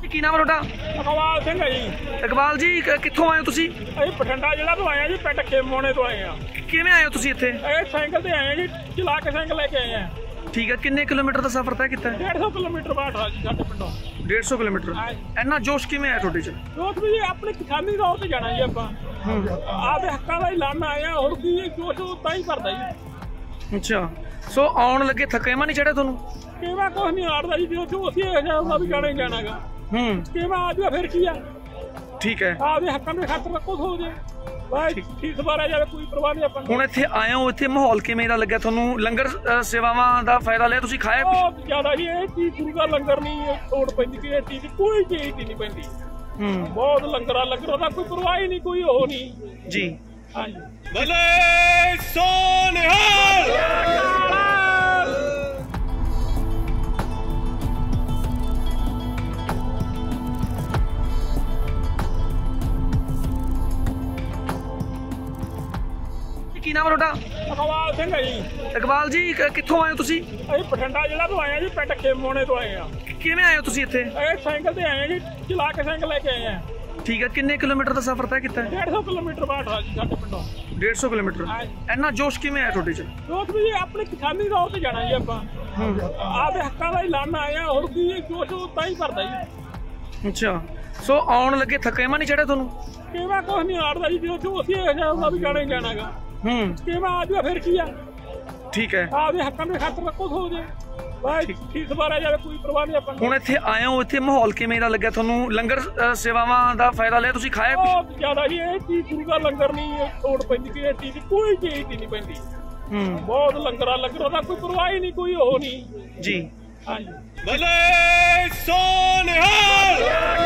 ਕੀ ਨਾਮ ਹੈ ਤੁਹਾਡਾ? ਇਕਬਾਲ ਸਿੰਘ ਹੈ ਜੀ। ਇਕਬਾਲ ਜੀ ਕਿੱਥੋਂ ਆਏ ਹੋ ਤੁਸੀਂ? ਅਸੀਂ ਬਠਿੰਡਾ ਜ਼ਿਲ੍ਹਾ ਤੋਂ ਆਏ ਆ ਜੀ, ਪਿੰਡ ਖੇਮੋਣੇ ਤੋਂ ਆਏ ਆ। ਕਿਵੇਂ ਆਏ ਹੋ ਤੁਸੀਂ ਇੱਥੇ? ਇਹ ਸਾਈਕਲ ਤੇ ਆਏ ਆ ਜੀ, ਚਲਾ ਕੇ ਸਾਈਕਲ ਲੈ ਕੇ ਆਏ ਆ। ਠੀਕ ਹੈ, ਕਿੰਨੇ ਕਿਲੋਮੀਟਰ ਦਾ ਸਫ਼ਰ ਤੈਅ ਕੀਤਾ? 150 ਕਿਲੋਮੀਟਰ ਬਾਅਦ ਆ ਜੀ ਸਾਡੇ ਪਿੰਡੋਂ। 150 ਕਿਲੋਮੀਟਰ। ਇੰਨਾ ਜੋਸ਼ ਕਿਵੇਂ ਆਇਆ ਤੁਹਾਡੇ 'ਚ? ਜੋਸ਼ ਵੀ ਜੀ ਆਪਣੇ ਕਿਸਾਨੀ ਤੌਰ ਤੇ ਜਾਣਾ ਜੀ ਆਪਾਂ। ਆਪਦੇ ਹੱਕਾਂ ਦਾ ਹੀ ਲੜਨ ਆਏ ਆ, ਹੋਰ ਕੀ ਜੋਸ਼ ਤਾਂ ਹੀ ਭਰਦਾ ਜੀ। ਅੱਛਾ, ਸੋ ਆਉਣ ਲੱਗੇ ਥਕੇਵਾਂ ਨਹੀਂ ਚੜਿਆ ਤੁਹਾਨੂੰ? ਕਿਵੇਂ ਕੁਛ ਨਹੀਂ ਆੜਦਾ ਜੀ, ਜੋ ਅਸੀਂ ਇਹ ਜਿਹਾ ਵੀ ਜਾਣਾ ਹੀ ਜਾਣਾਗਾ। ਕਿਵੇਂ ਆ ਜਾਵੇ ਫਿਰ ਕੀ ਆ। ਠੀਕ ਹੈ, ਆਪਦੇ ਹੱਕਾਂ ਦੇ ਖਾਤਰ ਰੱਖੋ ਹੋ ਜੇ ਭਾਈ, ਠੀਕ ਸਵਾਰਿਆ ਜਾਵੇ, ਕੋਈ ਪਰਵਾਹ ਨਹੀਂ ਆਪਾਂ। ਹੁਣ ਇੱਥੇ ਆਏ ਹੋ, ਇੱਥੇ ਮਾਹੌਲ ਕਿਵੇਂ ਦਾ ਲੱਗਿਆ ਤੁਹਾਨੂੰ? ਲੰਗਰ ਸੇਵਾਵਾਂ ਦਾ ਫਾਇਦਾ ਲਿਆ ਤੁਸੀਂ? ਖਾਇਆ ਬਹੁਤ ਜ਼ਿਆਦਾ ਜੀ, ਇਹ ਚੀਜ਼ ਗੁਰੂ ਦਾ ਲੰਗਰ ਨਹੀਂ ਤੋੜ ਪੈਂਦੀ ਕਿ ਇਹ ਚੀਜ਼ ਕੋਈ ਚੀਜ਼ ਨਹੀਂ ਪੈਂਦੀ। ਬਹੁਤ ਲੰਗਰਾਂ ਦਾ ਕੋਈ ਪਰਵਾਹ ਹੀ ਨਹੀਂ, ਕੋਈ ਉਹ ਨਹੀਂ ਜੀ। ਹਾਂਜੀ, ਭਲੇ ਸੋ ਨਿਹਾਲ। ਕੀ ਨਾਮ ਹੈ ਤੁਹਾਡਾ? ਇਕਬਾਲ ਸਿੰਘ ਹੈ ਜੀ। ਇਕਬਾਲ ਜੀ ਕਿੱਥੋਂ ਆਏ ਹੋ ਤੁਸੀਂ? ਅਸੀਂ ਬਠਿੰਡਾ ਜ਼ਿਲ੍ਹਾ ਤੋਂ ਆਏ ਆ ਜੀ, ਪਿੰਡ ਖੇਮੋਣੇ ਤੋਂ ਆਏ ਆ। ਕਿਵੇਂ ਆਏ ਹੋ ਤੁਸੀਂ ਇੱਥੇ? ਇਹ ਸਾਈਕਲ ਤੇ ਆਏ ਆ ਜੀ, ਚਲਾ ਕੇ ਸਾਈਕਲ ਲੈ ਕੇ ਆਏ ਆ। ਠੀਕ ਹੈ, ਕਿੰਨੇ ਕਿਲੋਮੀਟਰ ਦਾ ਸਫ਼ਰ ਤੈਅ ਕੀਤਾ? 150 ਕਿਲੋਮੀਟਰ ਬਾਅਦ ਆ ਜੀ ਸਾਡੇ ਪਿੰਡੋਂ। 150 ਕਿਲੋਮੀਟਰ। ਇੰਨਾ ਜੋਸ਼ ਕਿਵੇਂ ਆਇਆ ਤੁਹਾਡੇ 'ਚ? ਜੋਸ਼ ਵੀ ਜੀ ਆਪਣੇ ਕਿਸਾਨੀ ਤੌਰ ਤੇ ਜਾਣਾ ਜੀ ਆਪਾਂ। ਆਪਦੇ ਹੱਕਾਂ ਦਾ ਹੀ ਲੜਨ ਆਏ ਆ, ਹੋਰ ਕੀ ਜੋਸ਼ ਤਾਂ ਹੀ ਭਰਦਾ ਜੀ। ਅੱਛਾ, ਸੋ ਆਉਣ ਲੱਗੇ ਥਕੇਵਾਂ ਨਹੀਂ ਚੜਿਆ ਤੁਹਾਨੂੰ? ਕਿਵੇਂ ਕੁਛ ਨਹੀਂ ਆੜਦਾ ਜੀ, ਜੋ ਅਸੀਂ ਇਹ ਜਿਹਾ ਵੀ ਜਾਣਾ ਹੀ ਜਾਣਾਗਾ। ਕਿਵੇਂ ਆ ਜਾਵੇ ਫਿਰ ਕੀ ਆ। ਠੀਕ ਹੈ, ਆਪਦੇ ਹੱਕਾਂ ਦੇ ਖਾਤਰ ਰੱਖੋ ਹੋ ਜੇ ਭਾਈ, ਠੀਕ ਸਵਾਰਿਆ ਜਾਵੇ, ਕੋਈ ਪਰਵਾਹ ਨਹੀਂ ਆਪਾਂ। ਹੁਣ ਇੱਥੇ ਆਏ ਹੋ, ਇੱਥੇ ਮਾਹੌਲ ਕਿਵੇਂ ਦਾ ਲੱਗਿਆ ਤੁਹਾਨੂੰ? ਲੰਗਰ ਸੇਵਾਵਾਂ ਦਾ ਫਾਇਦਾ ਲਿਆ ਤੁਸੀਂ? ਖਾਇਆ ਬਹੁਤ ਜ਼ਿਆਦਾ ਜੀ, ਇਹ ਚੀਜ਼ ਗੁਰੂ ਦਾ ਲੰਗਰ ਨਹੀਂ ਤੋੜ ਪੈਂਦੀ ਕਿ ਇਹ ਚੀਜ਼ ਕੋਈ ਚੀਜ਼ ਨਹੀਂ ਪੈਂਦੀ। ਬਹੁਤ ਲੰਗਰਾਂ ਦਾ ਕੋਈ ਪਰਵਾਹ ਹੀ ਨਹੀਂ, ਕੋਈ ਉਹ ਨਹੀਂ ਜੀ। ਹਾਂਜੀ, ਭਲੇ ਸੋ ਨਿਹਾਲ।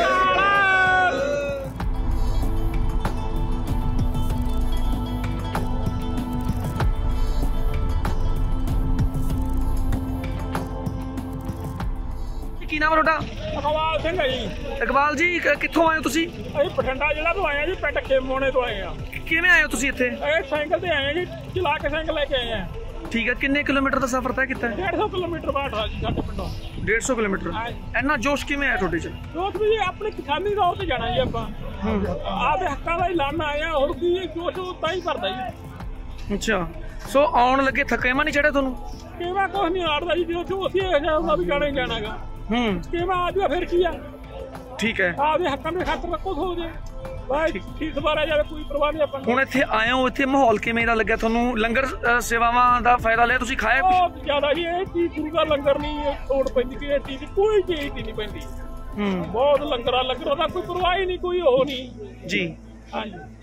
ਕੀ ਨਾਮ ਹੈ ਤੁਹਾਡਾ? ਇਕਬਾਲ ਸਿੰਘ ਹੈ ਜੀ। ਇਕਬਾਲ ਜੀ ਕਿੱਥੋਂ ਆਏ ਹੋ ਤੁਸੀਂ? ਅਸੀਂ ਬਠਿੰਡਾ ਜ਼ਿਲ੍ਹਾ ਤੋਂ ਆਏ ਆ ਜੀ, ਪਿੰਡ ਖੇਮੋਣੇ ਤੋਂ ਆਏ ਆ। ਕਿਵੇਂ ਆਏ ਹੋ ਤੁਸੀਂ ਇੱਥੇ? ਇਹ ਸਾਈਕਲ ਤੇ ਆਏ ਆ ਜੀ, ਚਲਾ ਕੇ ਸਾਈਕਲ ਲੈ ਕੇ ਆਏ ਆ। ਠੀਕ ਹੈ, ਕਿੰਨੇ ਕਿਲੋਮੀਟਰ ਦਾ ਸਫ਼ਰ ਤੈਅ ਕੀਤਾ? 150 ਕਿਲੋਮੀਟਰ ਬਾਅਦ ਆ ਜੀ ਸਾਡੇ ਪਿੰਡੋਂ। 150 ਕਿਲੋਮੀਟਰ। ਇੰਨਾ ਜੋਸ਼ ਕਿਵੇਂ ਆਇਆ ਤੁਹਾਡੇ 'ਚ? ਜੋਸ਼ ਵੀ ਜੀ ਆਪਣੇ ਕਿਸਾਨੀ ਤੌਰ ਤੇ ਜਾਣਾ ਜੀ ਆਪਾਂ। ਆਪਦੇ ਹੱਕਾਂ ਦਾ ਹੀ ਲੜਨ ਆਏ ਆ, ਹੋਰ ਕੀ ਜੋਸ਼ ਤਾਂ ਹੀ ਭਰਦਾ ਜੀ। ਅੱਛਾ, ਸੋ ਆਉਣ ਲੱਗੇ ਥਕੇਵਾਂ ਨਹੀਂ ਚੜਿਆ ਤੁਹਾਨੂੰ? ਕਿਵੇਂ ਕੁਛ ਨਹੀਂ ਆੜਦਾ ਜੀ, ਜੋ ਅਸੀਂ ਇਹ ਜਿਹਾ ਵੀ ਜਾਣਾ ਹੀ ਜਾਣਾਗਾ। ਕਿਵੇਂ ਆ ਜਾਵੇ ਫਿਰ ਕੀ ਆ। ਠੀਕ ਹੈ, ਆਪਦੇ ਹੱਕਾਂ ਦੇ ਖਾਤਰ ਰੱਖੋ ਹੋ ਜੇ ਭਾਈ, ਠੀਕ ਸਵਾਰਿਆ ਜਾਵੇ, ਕੋਈ ਪਰਵਾਹ ਨਹੀਂ ਆਪਾਂ। ਹੁਣ ਇੱਥੇ ਆਏ ਹੋ, ਇੱਥੇ ਮਾਹੌਲ ਕਿਵੇਂ ਦਾ ਲੱਗਿਆ ਤੁਹਾਨੂੰ? ਲੰਗਰ ਸੇਵਾਵਾਂ ਦਾ ਫਾਇਦਾ ਲਿਆ ਤੁਸੀਂ? ਖਾਇਆ ਬਹੁਤ ਜ਼ਿਆਦਾ ਜੀ, ਇਹ ਚੀਜ਼ ਗੁਰੂ ਦਾ ਲੰਗਰ ਨਹੀਂ ਤੋੜ ਪੈਂਦੀ ਕਿ ਇਹ ਚੀਜ਼ ਕੋਈ ਚੀਜ਼ ਨਹੀਂ ਪੈਂਦੀ। ਬਹੁਤ ਲੰਗਰਾਂ ਦਾ ਕੋਈ ਪਰਵਾਹ ਹੀ ਨਹੀਂ, ਕੋਈ ਉਹ ਨਹੀਂ ਜੀ। ਹਾਂਜੀ।